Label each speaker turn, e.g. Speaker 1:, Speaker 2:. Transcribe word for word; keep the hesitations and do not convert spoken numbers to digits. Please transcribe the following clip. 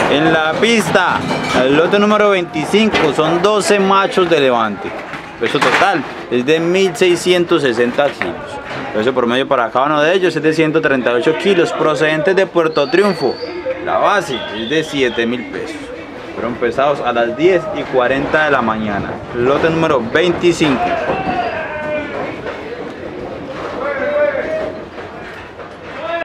Speaker 1: En la pista, el lote número veinticinco, son doce machos de levante. Peso total es de mil seiscientos sesenta kilos. Peso promedio para cada uno de ellos es de ciento treinta y ocho kilos, procedentes de Puerto Triunfo. La base es de siete mil pesos. Fueron pesados a las diez y cuarenta de la mañana. Lote número veinticinco.